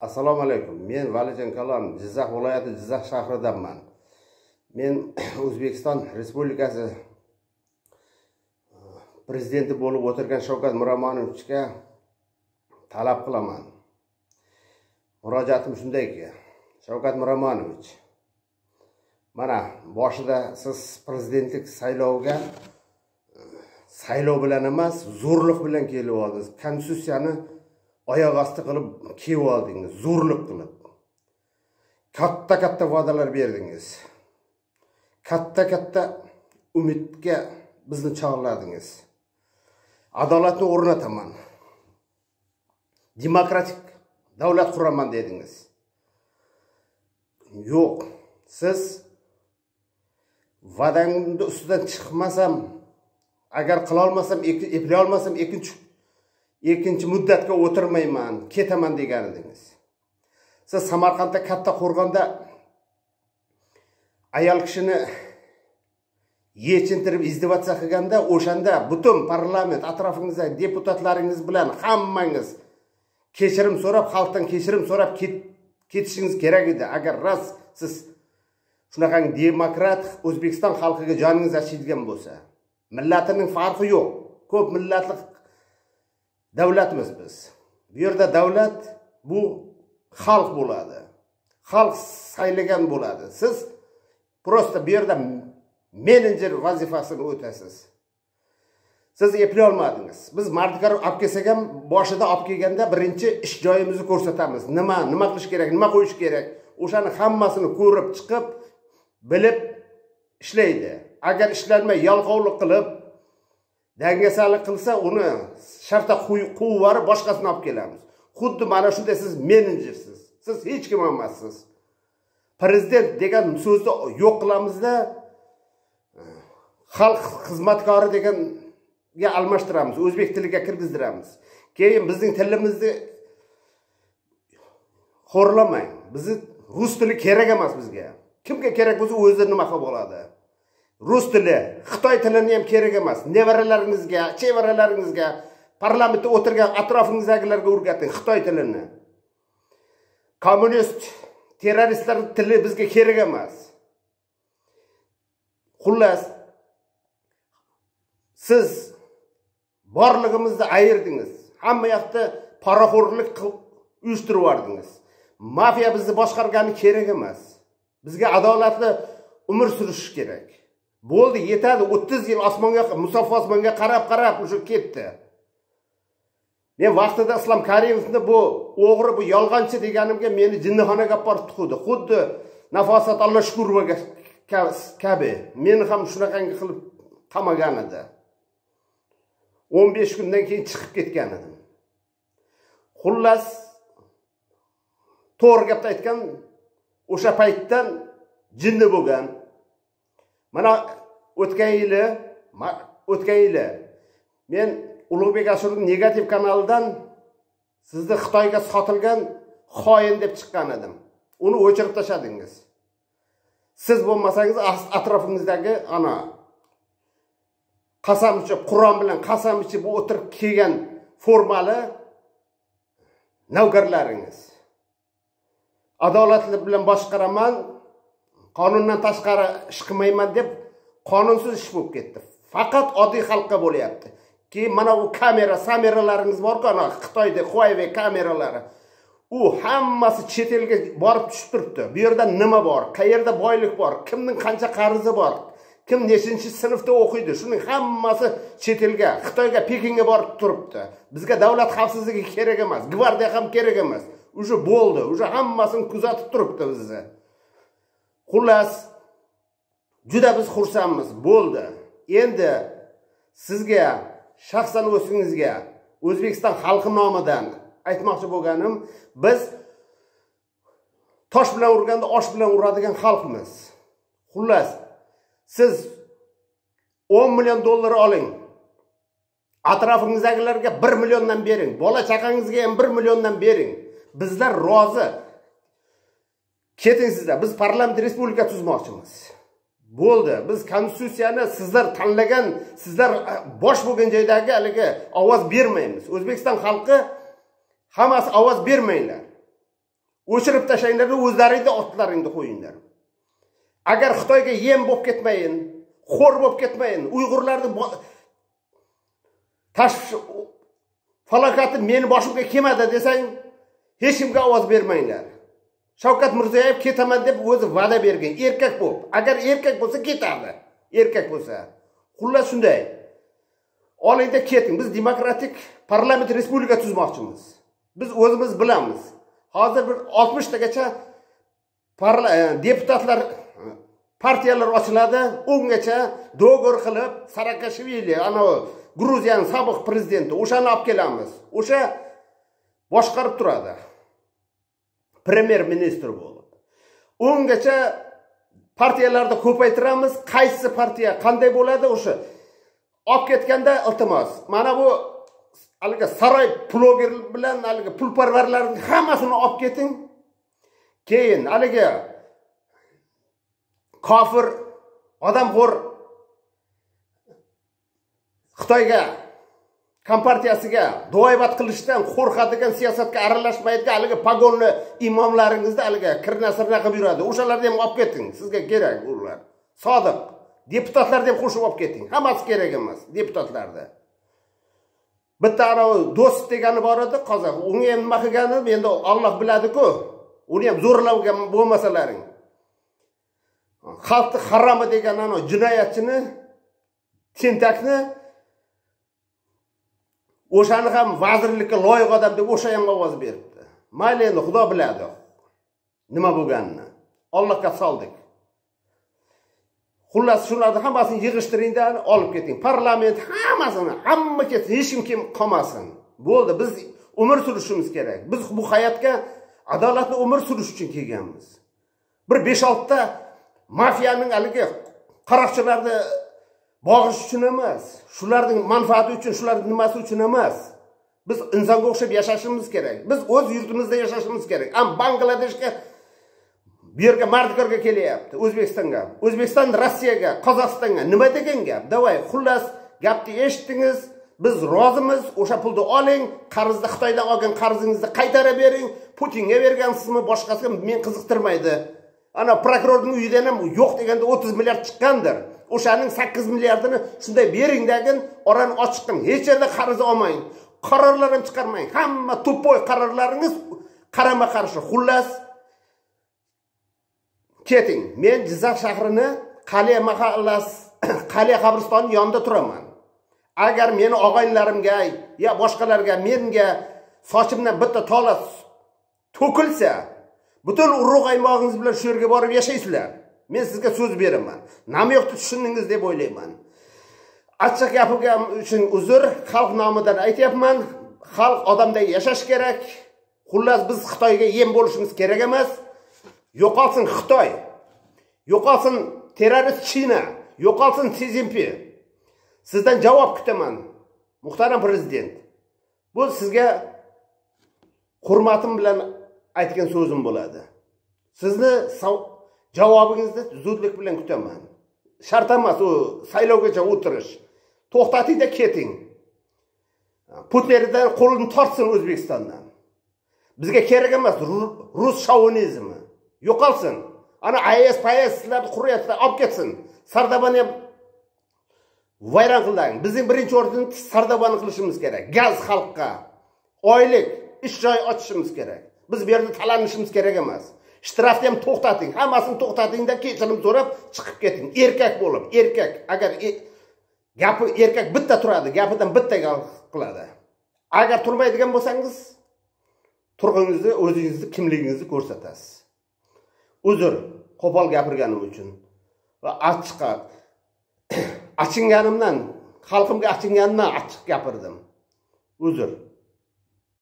Assalomu alaykum. Men Valijon Kalon, Jizzax viloyati Jizzax shahridanman. Men O'zbekiston Respublikasi prezidenti bo'lib o'tirgan Shavkat Miromonovichga talab qilaman. Murojaatim shundayki, Shavkat Miromonovich, mana boshida siz prezidentlik sayloviga saylov bilan emas, zo'rlik bilan kelib oldingiz. Konstitutsiyani oyoq osti qilib kelib oldingiz, zo'rlik qilib. Katta va'dalar berdingiz. Katta umidga bizni chaqirladingiz. Adolatni o'rnataman. Demokratik davlat quraman dedingiz. Yo'q, siz va'dangni ustidan chiqmasam, agar qila olmasam, eplay olmasam ikkinchi muddatga o'tirmayman, ketaman degan edingiz. Siz Samarqandda katta qo'rg'onda ayol kishini yechintirib izdivatsiya qilganda, o'shanda butun parlament atrofingizdagi deputatlaringiz bilan hammangiz kechirim so'rab, xalqdan kechirim so'rab ketishingiz kerak edi. Agar rost siz shunaqa demokrat O'zbekiston xalqiga joningiz achiydigan bo'lsa, millatining farqi yo'q. Ko'p millatli davlatimiz biz. Bu yerda davlat bu xalq bo'ladi. Xalq saylagan bo'ladi. Siz prosta bu yerda menejer vazifasini o'tasiz. Siz eplay olmadingiz. Biz mardikor olib kelsak ham boshida olib kelganda birinchi ish joyimizni ko'rsatamiz. Nima qilish kerak, nima qo'yish kerak. O'shani hammasini ko'rib chiqib, bilib ishlaydi. Agar ishlanmay yalqovlik qilib, dangasalik qilsa, uni shartta quvvarib boshqasini olib kelamiz. Xuddi mana shunday siz menejersiz. Siz hech kim emassiz. Prezident degan so'zni yo'q qilamizda, xalq xizmatkori deganga almashtiramiz, o'zbek tiliga kirgizdiramiz. Keyin bizning tilimizni xo'rlamang. Bizni rus tili kerak emas bizga. Kimga kerak bo'lsa o'zi nima qilib oladi. Rus tili, Xitoy tilini ham kerak emas. Nevaralaringizga, chevaralaringizga, parlamentda o'tirgan atrofingizdagilarga o'rgating Xitoy tilini. Kommunist, terroristlar tili bizga kerak emas. Xullas, siz borlig'imizni ayirdingiz. Hamma yoqda paraxo'rlik uyushtirib yordingiz. Mafiya bizni boshqargani kerak emas. Bizga adolatli umr surish kerak. Bo'ldi, yetadi. 30 yil osmonga, musaffo osmonga qarab o'sha ketdi. Men vaqtida Islom Karimovni bu o'g'ri, bu yolg'onchi deganimga meni jinnixonaga olib borib tiqdi. Xuddi Nafosat Alloh Shukurovaga kabi. Meni ham shunaqangi qilib qamagan edi. 15 kundan keyin chiqib ketgan edim. Xullas, to'g'ri gapni aytgan, o'sha paytdan jinni bo'lgan. Mana o'tgan yili men Ulug'bek Ashurning negativ kanalidan sizni Xitoyga sotilgan xoin deb chiqqan edim. Uni o'chirib tashladingiz. Siz bo'lmasangiz atrofingizdagi ana qasam ichib, Qur'on bilan qasam ichib o'tirib kelgan formali navkarlaringiz. Adolatli bilan boshqaraman, qonundan tashqari ish qilmayman deb qonunsiz ish bo'lib ketdi. Faqat oddiy xalqqa bo'lyapti. Keyin mana bu sameralaringiz bor-ku, ana Xitoyda Huawei kameralari. U hammasi chet elga borib tushib turibdi. Bu yerda nima bor? Qayerda boylik bor? Kimning qancha qarzi bor? Kim nechinchi sinfda o'qiydi? Shuning hammasi chet elga, Xitoyga, Pekinga borib turibdi. Bizga davlat xavfsizligi kerak emas, gvardiya ham kerak emas. Uje bo'ldi, uje hammasini kuzatib turibdi bizni. Xullas, juda biz xursandmiz, bo'ldi. Endi sizga, shaxsan o'zingizga, O'zbekiston xalqi nomidan aytmoqchi bo'lganim, biz tosh bilan urganda osh bilan uradigan xalqmiz. Xullas, siz 10 million dollar oling. Atrofingizdagilarga 1 milliondan bering. Bola chaqangizga ham 1 milliondan bering. Bizlar rozi. Keting sizlar. Biz parlament respublika tuzmoqchimiz. Bo'ldi. Biz konstitutsiyani sizlar tanlagan, sizlar bosh bo'lgan joydagi haligi ovoz bermaymiz. O'zbekiston xalqi hammasi ovoz bermanglar. O'chirib tashlanglar, o'zlaringizning otlaringni qo'yinglar. Agar Xitoyga yem bo'lib ketmayin, xo'r bo'lib ketmayin, Uyg'urlarning falokati meni boshimga kelmadi desang, hech kimga ovoz bermanglar. Shavkat Mirziyoyev ketaman deb o'zi va'da bergan, erkak bo'lib. Agar erkak bo'lsa ketadi. Erkak bo'lsa. Xullas shunday. Olingda keting. Biz demokratik parlament respublika tuzmoqchimiz. Biz o'zimiz bilamiz. Hozir bir 60 tagacha deputatlar partiyalar ochiladi. Ungacha do'g'ir qilib Saakashvili, ana Gruziyaning sobiq prezidenti, o'shani olib kelamiz. O'sha boshqarib turadi. Premier ministr bo'lib. Ungacha partiyalarda ko'paytiramiz. Qaysi partiya qanday bo'ladi o'sha olib ketganda iltimos. Mana bu haliga saroy bloger bilan haliga pulparvarlarning hammasini olib keting. Keyin haliga kofir, odamxo'r Xitoyga kompartiyasiga duoibat qilishdan qo'rqadigan siyosatga aralashmaydigan haliga pogonni imomlaringizni haliga kirnasirna qilib yuradi. O'shalarni ham olib keting. Sizga kerak ular. Sodiq deputatlarni ham qo'shib olib keting. Hammasi kerak emas deputatlarda. Bitta do'st degani bor edi, qozoq. Unga ham nima qilgani endi Alloh biladi-ku. Uni ham zo'rlavgan bo'lmasalaring. Xalqni haromi degan ana jinoyatchini, tentakni o'shani ham vazirlikka loyiq odam deb o'sha ham ovoz beribdi. Mayli endi Xudo biladi nima bo'lganini. Allohga soldik. Xullas shularni hammasini yig'ishtiringda olib keting. Parlament hammasini, hamma ketsin, hech kim qolmasin. Bo'ldi, biz umr surishimiz kerak. Biz bu hayotga adolatli umr surish uchun kelganmiz. Bir 5-6 ta mafiyaning haligi qaroqchilarni bog'ish uchun emas, shularning manfaati uchun, shularning nimasi uchun emas. Biz insonga o'xshab yashashimiz kerak. Biz o'z yurtimizda yashashimiz kerak. Am Bangladeshga bu yerga mardikorga kelyapti, O'zbekistonga. O'zbekiston Rossiyaga, Qozog'istonga nima degan gap? Davay, xullas gapni eshitdingiz. Biz rozimiz. O'sha pulni oling, qarzni Xitoydan olgan qarzingizni qaytarib bering. Putinga bergansizmi, boshqasiga men qiziqtirmaydi. Ana prokurorning uyidan ham yo'q deganda 30 milliard chiqqandir. O'shaning 8 milliardini shunday bering degin, orani ochiqin. Hech yerda qarz olmang. Qarorlar ham chiqarmang. Hamma to'poy qarorlaringiz qarama-qarshi. Xullas keting. Men Jizzax shahrini Qaliya mahallasi, Qaliya qabristoni yonida turaman. Agar meni og'aylarimga ya boshqalarga menga sochimdan bitta tola to'kilsa, butun urug' aymog'ingiz bilan shu yerga borib yashaysizlar. Men sizga so'z beraman. Namyoqni tushundingiz deb o'ylayman. Achchiq gapim uchun uzr, xalq nomidan aytyapman. Xalq odamday yashash kerak. Xullas biz Xitoyga yem bo'lishimiz kerak emas. Yo'qolsin Xitoy. Yo'qolsin terrorist China. Yo'qolsin Si Jinpin. Sizdan javob kutaman, muhtaram prezident. Bu sizga hurmatim bilan aytgan so'zim bo'ladi. Sizni javobingizni zudlik bilan kutaman. Shart emas u saylovgacha o'tirish. To'xtatingda keting. Putindan qo'lini tortsin O'zbekistondan. Bizga kerak emas rus shovinizmi. Yo'qolsin. Ana ISPSlarni quryapti, olib ketsin. Sardobani ham vayron qiling. Bizning birinchi o'rinni Sardobani qilishimiz kerak. Gaz xalqqa, oylik, ish joy ochishimiz kerak. Biz bu yerda talanishimiz kerak emas. Shtrafni ham to'xtating. Hammasini to'xtatingda kechirim so'rab chiqib keting. Erkak bo'lib, erkak. Agar gapi erkak bitta turadi, gapidan bitta qiladi. Agar turmaydigan bo'lsangiz, turg'ingizni, o'zingizni, kimligingizni ko'rsatasiz. Uzr, qo'pol gapirganim uchun va achinganimdan, xalqimga achinganimdan achchiq gapirdim. Uzr.